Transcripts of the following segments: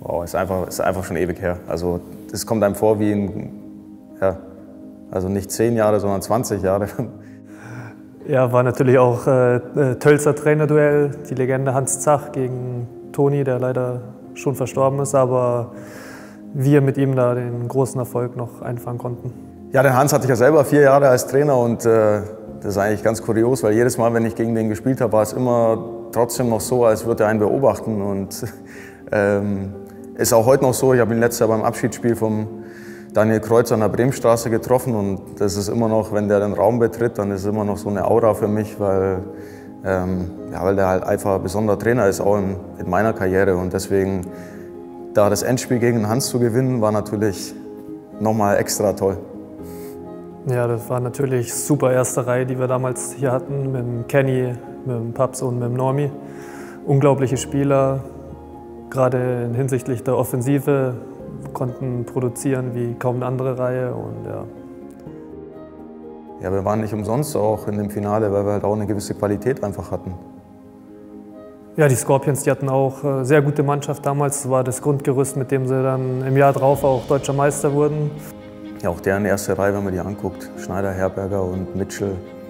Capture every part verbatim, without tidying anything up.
Wow, ist einfach, ist einfach schon ewig her. Also das kommt einem vor wie ein, ja, also nicht zehn Jahre, sondern zwanzig Jahre. Ja, war natürlich auch äh, Tölzer Trainerduell, die Legende Hans Zach gegen Toni, der leider schon verstorben ist, aber wir mit ihm da den großen Erfolg noch einfangen konnten. Ja, den Hans hatte ich ja selber vier Jahre als Trainer und äh, das ist eigentlich ganz kurios, weil jedes Mal, wenn ich gegen den gespielt habe, war es immer trotzdem noch so, als würde er einen beobachten. Und ähm, ist auch heute noch so. Ich habe ihn letztes Jahr beim Abschiedsspiel vom Daniel Kreuz an der Bremenstraße getroffen und das ist immer noch, wenn der den Raum betritt, dann ist es immer noch so eine Aura für mich, weil, ähm, ja, weil der halt einfach ein besonderer Trainer ist, auch in, in meiner Karriere. Und deswegen, da das Endspiel gegen Hans zu gewinnen, war natürlich nochmal extra toll. Ja, das war natürlich super erste Reihe, die wir damals hier hatten, mit dem Kenny, mit dem Paps und mit dem Normi. Unglaubliche Spieler, gerade hinsichtlich der Offensive, konnten produzieren wie kaum eine andere Reihe. Und ja. Ja, wir waren nicht umsonst auch in dem Finale, weil wir halt auch eine gewisse Qualität einfach hatten. Ja, die Scorpions, die hatten auch eine sehr gute Mannschaft damals. Das war das Grundgerüst, mit dem sie dann im Jahr drauf auch Deutscher Meister wurden. Ja, auch deren erste Reihe, wenn man die anguckt, Schneider, Herberger und Mitchell,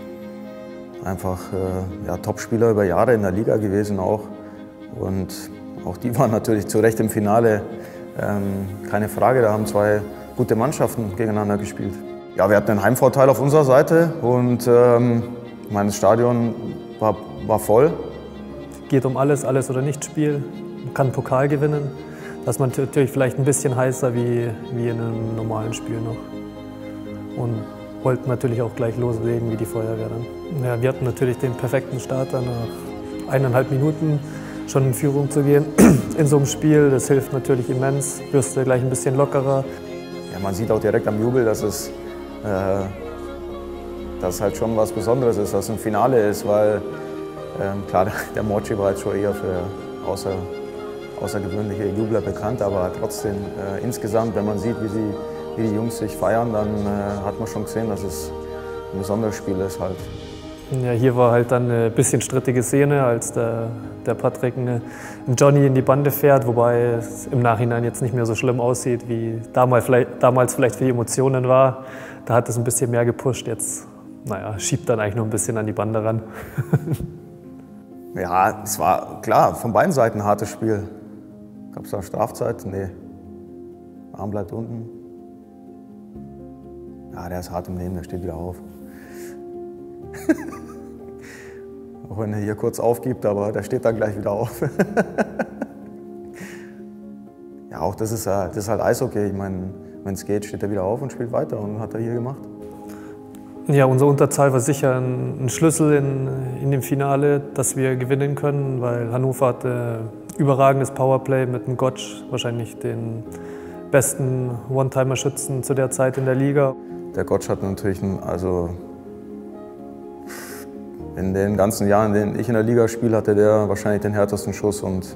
einfach äh, ja, Topspieler über Jahre in der Liga gewesen auch. Und auch die waren natürlich zu Recht im Finale, ähm, keine Frage, da haben zwei gute Mannschaften gegeneinander gespielt. Ja, wir hatten einen Heimvorteil auf unserer Seite und ähm, mein Stadion war, war voll. Geht um alles, alles oder nichts Spiel, man kann Pokal gewinnen. Das ist natürlich vielleicht ein bisschen heißer wie, wie in einem normalen Spiel noch. Und wollten natürlich auch gleich loslegen wie die Feuerwehr dann. Ja, wir hatten natürlich den perfekten Start, dann nach eineinhalb Minuten schon in Führung zu gehen in so einem Spiel. Das hilft natürlich immens, wirst du gleich ein bisschen lockerer. Ja, man sieht auch direkt am Jubel, dass es, äh, dass es halt schon was Besonderes ist, dass es ein Finale ist, weil ähm, klar, der Mochi war jetzt schon eher für außer außergewöhnliche Jubler bekannt, aber trotzdem äh, insgesamt, wenn man sieht, wie die, wie die Jungs sich feiern, dann äh, hat man schon gesehen, dass es ein besonderes Spiel ist halt. Ja, hier war halt dann eine bisschen strittige Szene, als der, der Patrick einen Johnny in die Bande fährt, wobei es im Nachhinein jetzt nicht mehr so schlimm aussieht, wie damals vielleicht, damals vielleicht für die Emotionen war. Da hat es ein bisschen mehr gepusht, jetzt naja, schiebt dann eigentlich nur ein bisschen an die Bande ran. Ja, es war klar, von beiden Seiten ein hartes Spiel. Gab es da Strafzeit? Nee. Arm bleibt unten. Ja, der ist hart im Nehmen, der steht wieder auf. Auch wenn er hier kurz aufgibt, aber der steht dann gleich wieder auf. Ja, auch das ist, das ist halt Eishockey. Ich meine, wenn es geht, steht er wieder auf und spielt weiter und hat er hier gemacht. Ja, unsere Unterzahl war sicher ein, ein Schlüssel in, in dem Finale, dass wir gewinnen können, weil Hannover hatte überragendes Powerplay mit dem Gottsch, wahrscheinlich den besten One-Timer-Schützen zu der Zeit in der Liga. Der Gottsch hat natürlich, einen, also in den ganzen Jahren, in denen ich in der Liga spiele, hatte der wahrscheinlich den härtesten Schuss und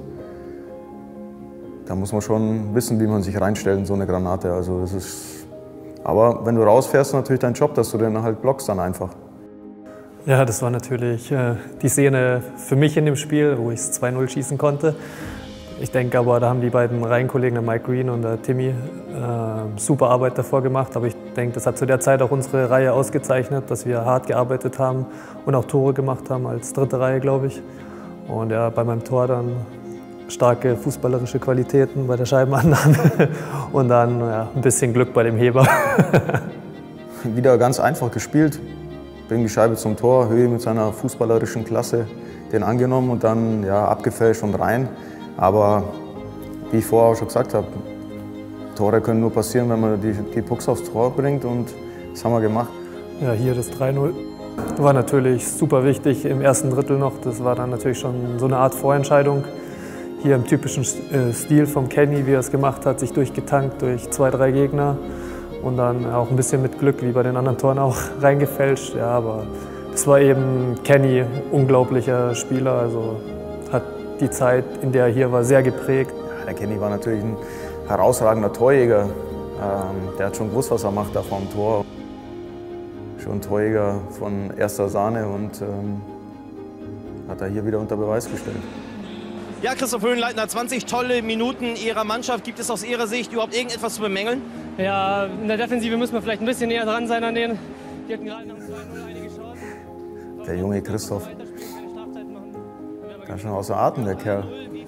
da muss man schon wissen, wie man sich reinstellt in so eine Granate. Also das ist, aber wenn du rausfährst, ist natürlich dein Job, dass du den halt blockst dann einfach. Ja, das war natürlich äh, die Szene für mich in dem Spiel, wo ich es zwei null schießen konnte. Ich denke aber, da haben die beiden Reihenkollegen, der Mike Green und der Timmy, äh, super Arbeit davor gemacht. Aber ich denke, das hat zu der Zeit auch unsere Reihe ausgezeichnet, dass wir hart gearbeitet haben und auch Tore gemacht haben als dritte Reihe, glaube ich. Und ja, bei meinem Tor dann starke fußballerische Qualitäten bei der Scheibenannahme und dann ja, ein bisschen Glück bei dem Heber. Wieder ganz einfach gespielt. Bring die Scheibe zum Tor, Höhe mit seiner fußballerischen Klasse, den angenommen und dann ja, abgefälscht und rein. Aber wie ich vorher auch schon gesagt habe, Tore können nur passieren, wenn man die, die Pucks aufs Tor bringt und das haben wir gemacht. Ja, hier das drei null war natürlich super wichtig im ersten Drittel noch. Das war dann natürlich schon so eine Art Vorentscheidung. Hier im typischen Stil vom Kenny, wie er es gemacht hat, sich durchgetankt durch zwei, drei Gegner. Und dann auch ein bisschen mit Glück, wie bei den anderen Toren auch reingefälscht. Ja, aber es war eben Kenny, unglaublicher Spieler. Also hat die Zeit, in der er hier war, sehr geprägt. Ja, der Kenny war natürlich ein herausragender Torjäger. Ähm, der hat schon gewusst, was er macht da vorm Tor. Schon Torjäger von erster Sahne und ähm, hat er hier wieder unter Beweis gestellt. Ja, Christoph Höhenleitner, zwanzig tolle Minuten Ihrer Mannschaft. Gibt es aus Ihrer Sicht überhaupt irgendetwas zu bemängeln? Ja, in der Defensive müssen wir vielleicht ein bisschen näher dran sein an denen. Die hatten gerade nach dem zwei null einige Chancen. Der junge Christoph. Ganz schön außer Atem, der Kerl.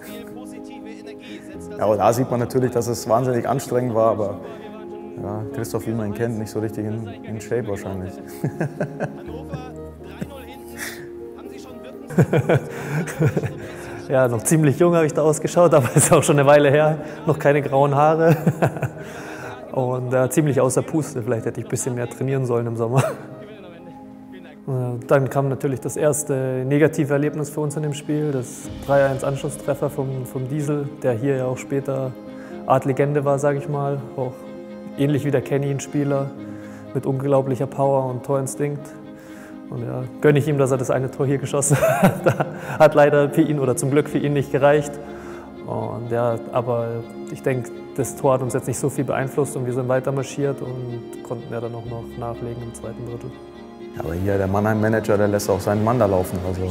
Ja, aber da sieht man natürlich, dass es wahnsinnig anstrengend war, aber ja, Christoph, wie man ihn kennt, nicht so richtig in, in Shape wahrscheinlich. Ja, noch ziemlich jung habe ich da ausgeschaut, aber ist auch schon eine Weile her. Noch keine grauen Haare. Und äh, ziemlich außer Puste. Vielleicht hätte ich ein bisschen mehr trainieren sollen im Sommer. Dann kam natürlich das erste negative Erlebnis für uns in dem Spiel, das drei eins Anschlusstreffer vom, vom Diesel, der hier ja auch später Art Legende war, sage ich mal. Auch ähnlich wie der Kenny, ein Spieler mit unglaublicher Power und Torinstinkt. Und ja, gönne ich ihm, dass er das eine Tor hier geschossen hat. Hat leider für ihn oder zum Glück für ihn nicht gereicht. Und ja, aber ich denke, das Tor hat uns jetzt nicht so viel beeinflusst und wir sind weiter marschiert und konnten ja dann auch noch nachlegen im zweiten Drittel. Aber hier der Mannheim-Manager, der lässt auch seinen Mann da laufen. Also.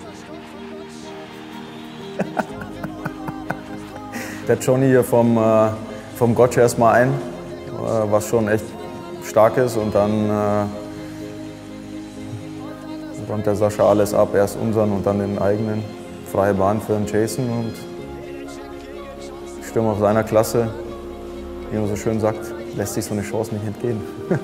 Der Johnny hier vom, äh, vom Gotcha erstmal ein, äh, was schon echt stark ist. Und dann äh, räumt der Sascha alles ab, erst unseren und dann den eigenen. Freie Bahn für den Jason und Stürmer auf seiner Klasse, wie man so schön sagt, lässt sich so eine Chance nicht entgehen.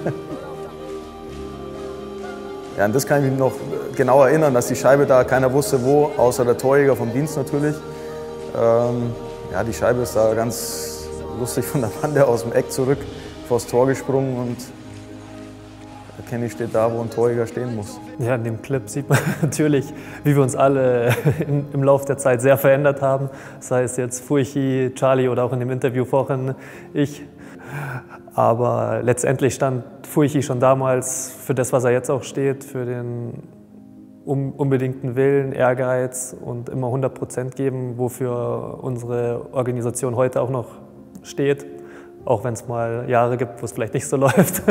Ja, an das kann ich mich noch genau erinnern, dass die Scheibe da, keiner wusste wo, außer der Torjäger vom Dienst natürlich. Ähm, ja, die Scheibe ist da ganz lustig von der Bande aus dem Eck zurück vors Tor gesprungen und der Kenny steht da, wo ein Torjäger stehen muss. Ja, in dem Clip sieht man natürlich, wie wir uns alle im, im Laufe der Zeit sehr verändert haben. Sei es jetzt Furchi, Charlie oder auch in dem Interview vorhin ich. Aber letztendlich stand Furchi schon damals für das, was er jetzt auch steht, für den unbedingten Willen, Ehrgeiz und immer hundert Prozent geben, wofür unsere Organisation heute auch noch steht. Auch wenn es mal Jahre gibt, wo es vielleicht nicht so läuft.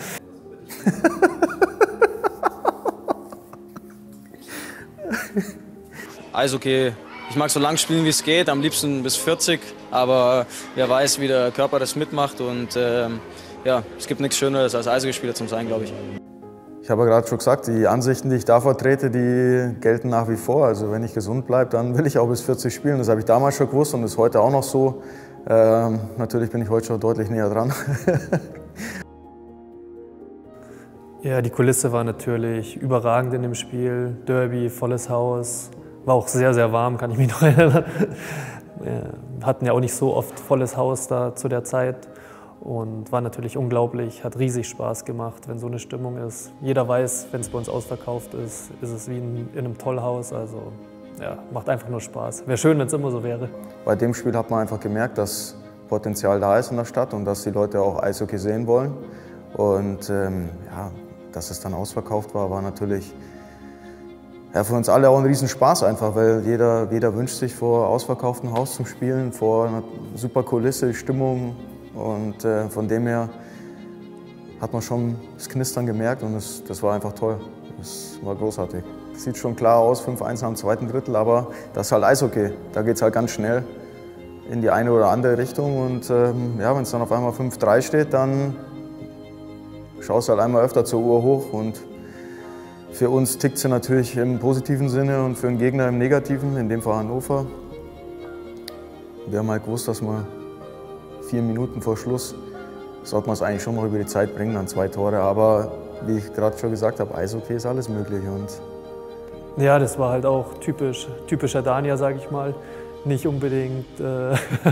Eishockey, ich mag so lang spielen, wie es geht, am liebsten bis vierzig, aber wer weiß, wie der Körper das mitmacht und äh, ja, es gibt nichts Schöneres als Eishockeyspieler zu sein, glaube ich. Ich habe ja gerade schon gesagt, die Ansichten, die ich da vertrete, die gelten nach wie vor. Also wenn ich gesund bleibe, dann will ich auch bis vierzig spielen. Das habe ich damals schon gewusst und ist heute auch noch so. Ähm, natürlich bin ich heute schon deutlich näher dran. Ja, die Kulisse war natürlich überragend in dem Spiel. Derby, volles Haus. War auch sehr, sehr warm, kann ich mich noch erinnern. Wir hatten ja auch nicht so oft volles Haus da zu der Zeit. Und war natürlich unglaublich, hat riesig Spaß gemacht, wenn so eine Stimmung ist. Jeder weiß, wenn es bei uns ausverkauft ist, ist es wie in, in einem Tollhaus. Also ja, macht einfach nur Spaß. Wäre schön, wenn es immer so wäre. Bei dem Spiel hat man einfach gemerkt, dass Potenzial da ist in der Stadt und dass die Leute auch Eishockey sehen wollen. Und ähm, ja, dass es dann ausverkauft war, war natürlich ja, für uns alle auch ein Riesenspaß einfach, weil jeder, jeder wünscht sich vor ausverkauftem Haus zum Spielen, vor einer super Kulisse, Stimmung. Und äh, von dem her hat man schon das Knistern gemerkt und das, das war einfach toll. Das war großartig. Sieht schon klar aus, fünf eins am zweiten Drittel, aber das ist halt Eishockey. Da geht es halt ganz schnell in die eine oder andere Richtung. Und ähm, ja, wenn es dann auf einmal fünf drei steht, dann schaust du halt einmal öfter zur Uhr hoch. Und für uns tickt sie natürlich im positiven Sinne und für den Gegner im negativen, in dem Fall Hannover. Wir haben halt gewusst, dass wir vier Minuten vor Schluss sollte man es eigentlich schon noch über die Zeit bringen, dann zwei Tore. Aber wie ich gerade schon gesagt habe, Eishockey ist alles möglich. Und ja, das war halt auch typisch, typischer Dania, sage ich mal. Nicht unbedingt äh,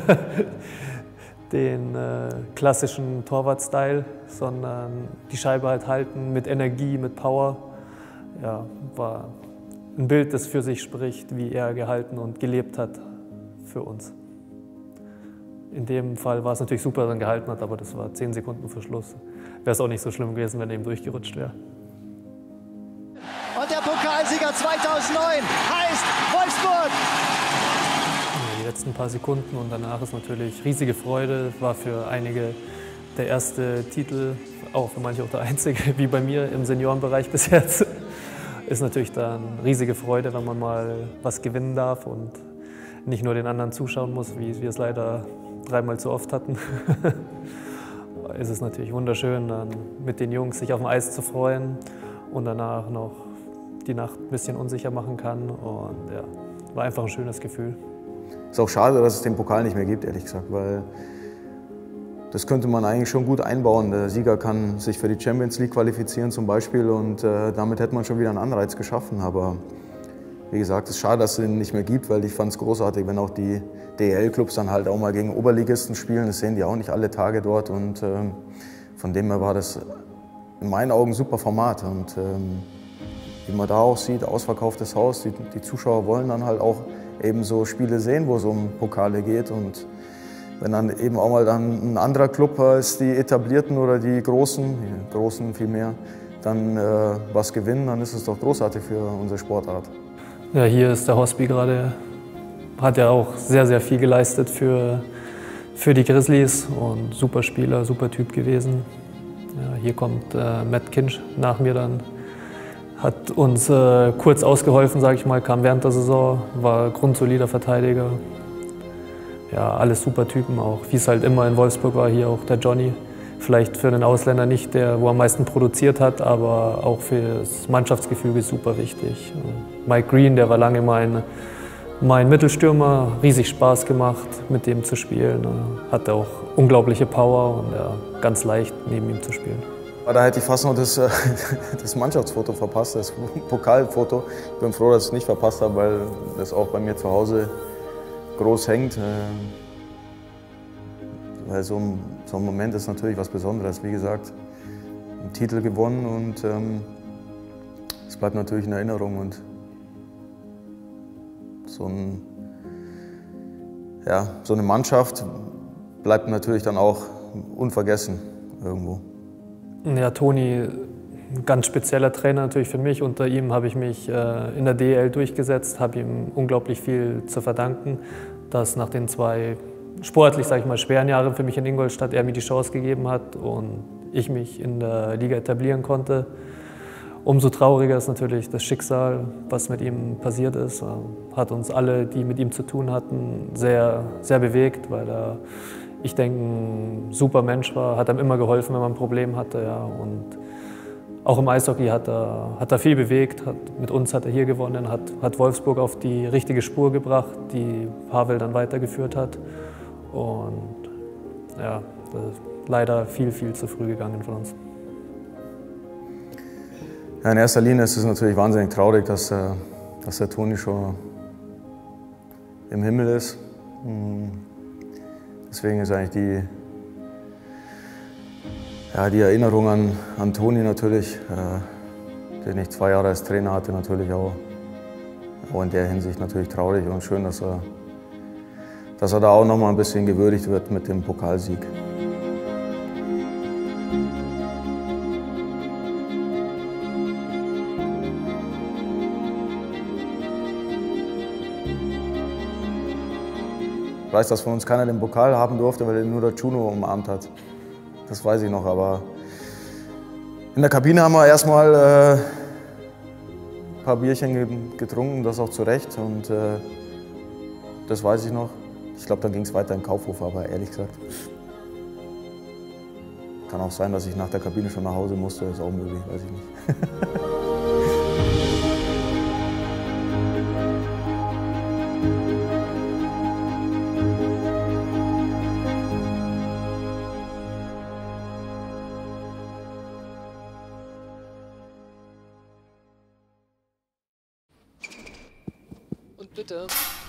den äh, klassischen Torwart-Style, sondern die Scheibe halt halten mit Energie, mit Power. Ja, war ein Bild, das für sich spricht, wie er gehalten und gelebt hat für uns. In dem Fall war es natürlich super, dass er gehalten hat, aber das war zehn Sekunden vor Schluss. Wäre es auch nicht so schlimm gewesen, wenn er eben durchgerutscht wäre. Und der Pokalsieger zweitausendneun heißt Wolfsburg. Die letzten paar Sekunden und danach ist natürlich riesige Freude. War für einige der erste Titel, auch für manche auch der einzige, wie bei mir im Seniorenbereich bis jetzt. Ist natürlich dann riesige Freude, wenn man mal was gewinnen darf. Und nicht nur den anderen zuschauen muss, wie wir es leider dreimal zu oft hatten. Es ist natürlich wunderschön, dann mit den Jungs sich auf dem Eis zu freuen und danach noch die Nacht ein bisschen unsicher machen kann. Und ja, war einfach ein schönes Gefühl. Ist auch schade, dass es den Pokal nicht mehr gibt, ehrlich gesagt, weil das könnte man eigentlich schon gut einbauen. Der Sieger kann sich für die Champions League qualifizieren zum Beispiel und äh, damit hätte man schon wieder einen Anreiz geschaffen. Aber wie gesagt, es ist schade, dass es ihn nicht mehr gibt, weil ich fand es großartig, wenn auch die D E L-Clubs dann halt auch mal gegen Oberligisten spielen. Das sehen die auch nicht alle Tage dort und ähm, von dem her war das in meinen Augen ein super Format. Und ähm, wie man da auch sieht, ausverkauftes Haus, die, die Zuschauer wollen dann halt auch eben so Spiele sehen, wo es um Pokale geht. Und wenn dann eben auch mal dann ein anderer Club als die etablierten oder die großen, die großen vielmehr, dann äh, was gewinnen, dann ist es doch großartig für unsere Sportart. Ja, hier ist der Hospi gerade, hat ja auch sehr, sehr viel geleistet für, für die Grizzlies und super Spieler, super Typ gewesen. Ja, hier kommt äh, Matt Kinch nach mir dann, hat uns äh, kurz ausgeholfen, sage ich mal, kam während der Saison, war grundsolider Verteidiger. Ja, alles super Typen auch, wie es halt immer in Wolfsburg war, hier auch der Johnny. Vielleicht für einen Ausländer nicht der, wo er am meisten produziert hat, aber auch für das Mannschaftsgefüge super wichtig. Mike Green, der war lange mein, mein Mittelstürmer, riesig Spaß gemacht, mit dem zu spielen. Hatte auch unglaubliche Power und ja, ganz leicht neben ihm zu spielen. Da hätte ich fast noch das, das Mannschaftsfoto verpasst, das Pokalfoto. Ich bin froh, dass ich es nicht verpasst habe, weil das auch bei mir zu Hause groß hängt. Weil so ein, so ein Moment ist natürlich was Besonderes. Wie gesagt, einen Titel gewonnen und ähm, es bleibt natürlich in Erinnerung. Und so, ein, ja, so eine Mannschaft bleibt natürlich dann auch unvergessen irgendwo. Ja, Toni, ein ganz spezieller Trainer natürlich für mich. Unter ihm habe ich mich äh, in der D E L durchgesetzt, habe ihm unglaublich viel zu verdanken, dass nach den zwei sportlich, sage ich mal, schweren Jahren für mich in Ingolstadt er mir die Chance gegeben hat und ich mich in der Liga etablieren konnte. Umso trauriger ist natürlich das Schicksal, was mit ihm passiert ist. Er hat uns alle, die mit ihm zu tun hatten, sehr, sehr bewegt, weil er, ich denke, ein super Mensch war, hat einem immer geholfen, wenn man ein Problem hatte. Ja. Und auch im Eishockey hat er, hat er viel bewegt, hat, mit uns hat er hier gewonnen, hat, hat Wolfsburg auf die richtige Spur gebracht, die Pavel dann weitergeführt hat. Und ja, das ist leider viel, viel zu früh gegangen von uns. Ja, in erster Linie ist es natürlich wahnsinnig traurig, dass, äh, dass der Toni schon im Himmel ist. Deswegen ist eigentlich die, ja, die Erinnerung an, an Toni natürlich, äh, den ich zwei Jahre als Trainer hatte, natürlich auch, auch in der Hinsicht natürlich traurig und schön, dass er dass er da auch noch mal ein bisschen gewürdigt wird mit dem Pokalsieg. Ich weiß, dass von uns keiner den Pokal haben durfte, weil den nur der Juno umarmt hat. Das weiß ich noch, aber in der Kabine haben wir erstmal äh, ein paar Bierchen getrunken, das auch zu Recht. Und äh, das weiß ich noch. Ich glaube, dann ging es weiter im Kaufhof, aber ehrlich gesagt. Kann auch sein, dass ich nach der Kabine schon nach Hause musste, ist auch möglich, weiß ich nicht. Und bitte.